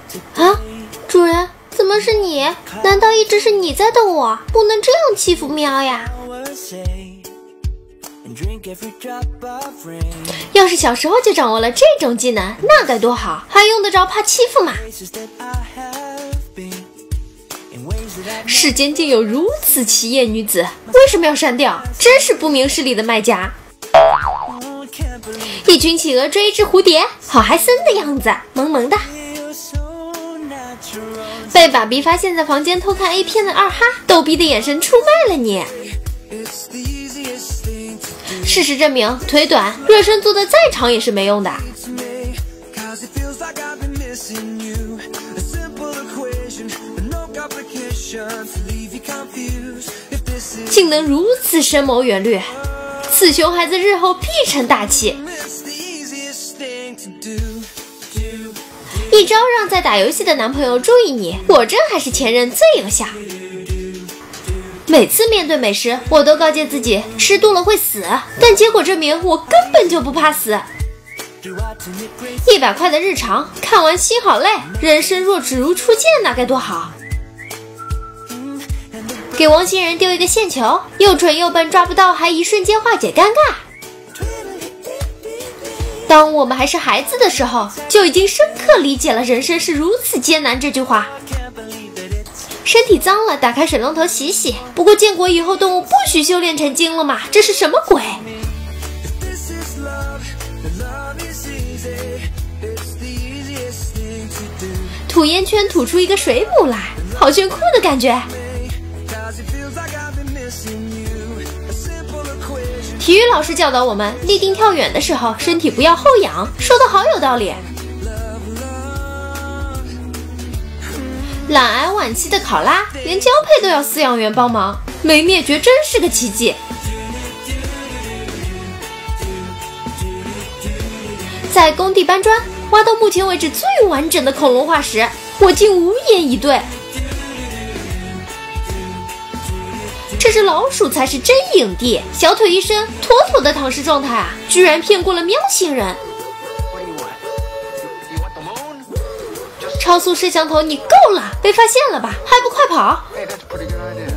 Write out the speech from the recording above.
啊，主人，怎么是你？难道一直是你在逗我？不能这样欺负喵呀！要是小时候就掌握了这种技能，那该多好，还用得着怕欺负吗？世间竟有如此奇艳女子，为什么要删掉？真是不明事理的卖家。一群企鹅追一只蝴蝶，好嗨森的样子，萌萌的。被爸比发现在房间偷看 A 片的二哈，逗逼的眼神出卖了你。事实证明，腿短，热身做的再长也是没用的。竟能如此深谋远虑，此熊孩子日后必成大器。一招让在打游戏的男朋友注意你，果真还是前任最有效。每次面对美食，我都告诫自己吃多了会死，但结果证明我根本就不怕死。100块的日常，看完心好累，人生若只如初见，那该多好。给王星人丢一个线球，又蠢又笨，抓不到，还一瞬间化解尴尬。当我们还是孩子的时候，就已经深刻理解了人生是如此艰难这句话。身体脏了，打开水龙头洗洗。不过建国以后动物不许修炼成精了吗？这是什么鬼？吐烟圈吐出一个水母来，好炫酷的感觉。体育老师教导我们，立定跳远的时候，身体不要后仰，说得好有道理。懒癌晚期的考拉，连交配都要饲养员帮忙，没灭绝真是个奇迹。在工地搬砖，挖到目前为止最完整的恐龙化石，我竟无言以对。这只老鼠才是真影帝，小腿一伸，妥妥的躺尸状态啊！居然骗过了喵星人。超速摄像头，你够了，被发现了吧？还不快跑！